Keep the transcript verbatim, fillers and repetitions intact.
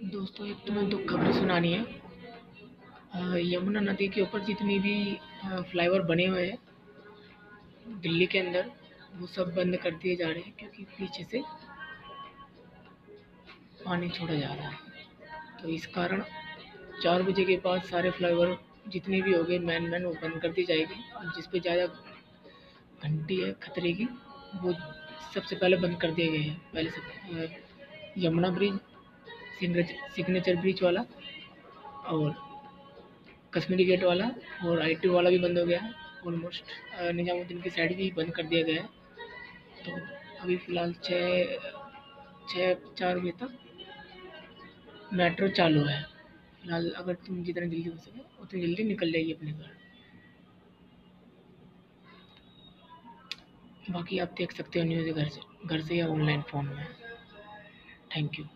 दोस्तों, एक तुम्हें दो खबर सुनानी है। अ, यमुना नदी के ऊपर जितनी भी अ, फ्लाईओवर बने हुए हैं दिल्ली के अंदर, वो सब बंद कर दिए जा रहे हैं क्योंकि पीछे से पानी छोड़ा जा रहा है। तो इस कारण चार बजे के बाद सारे फ्लाईओवर जितने भी हो गए मैन मैन वो बंद कर दी जाएगी, और जिस पे ज़्यादा घंटी है खतरे की, वो सबसे पहले बंद कर दिए गए हैं। पहले से अ, यमुना ब्रिज, सिग्नेचर ब्रिज वाला, और कश्मीरी गेट वाला, और आई टी वाला भी बंद हो गया है ऑलमोस्ट। निजामुद्दीन की साइड भी बंद कर दिया गया है। तो अभी फ़िलहाल छः छः चार बजे तक मेट्रो चालू है। फ़िलहाल अगर तुम जितना जल्दी हो सके उतनी जल्दी निकल जाइए अपने घर। बाकी आप देख सकते हो न्यूज़ घर से घर से या ऑनलाइन फ़ोन में। Thank you.